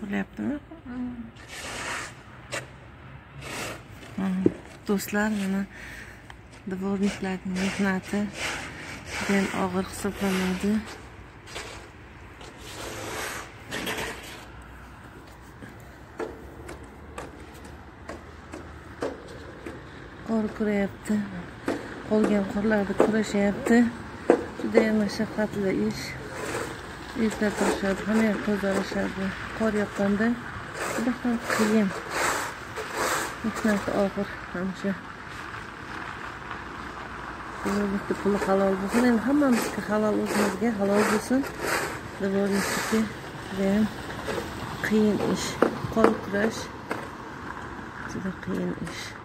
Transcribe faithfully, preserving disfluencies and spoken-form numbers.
Qurilyaptimi? Do'stlar, mana dvorniklarning mehnati judayam og'ir hisoblanadi. Qor kurayapti. Qolgan qorlarni kurashyapti. Judayam mashaqqatli ish. Erta turishadi, hamma yoq tozalashadi. Qor yoqqanda juda ham qiyin. Mehnati og'ir hamcha. Dvornikni puli halol bo'lsin. Endi hammamizga halol, o'zimizga halol bo'lsin. Dvornikniki judayam qiyin ish. Qor kurash juda qiyin ish.